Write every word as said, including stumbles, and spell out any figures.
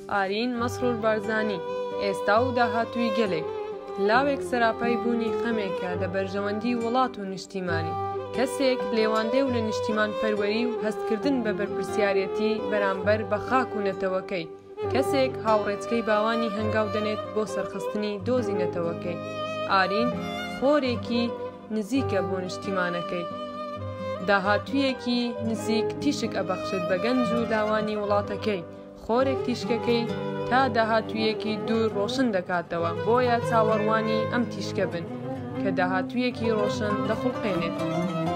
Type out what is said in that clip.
ئارین مەسرور بارزانی ئێستا و داهاتووی گەلێک لاوێک سەراپای بوونی خەمێکە لە بەرژەوەندی وڵات و نیشتیمانی کەسێک لێواندێ و لە نیشتیمان پەروەری و هەستکردن بە بەرپرسیارەتی بەرامبەر بە خاک و نەتەوەکەی کەسێک هاوڕێچکەی باوانی هەنگاو دەنێت بۆ سەرخستنی دۆزی نەتەوەکەی ئارین خۆرێکی نزیکە بۆ نیشتیمانەکەی داهاتوویەکی نزیک تیشک ئەبەخشێت بە گەنج و لاوانی وڵاتەکەی خۆرێک تیشکەکەی تا داهاتوویەکی دوور ڕۆشن دەکاتەوە بۆیە چاوەڕوانی ئەم تیشکە بن کە داهاتوویەکی ڕۆشن دەخڵقێنێت.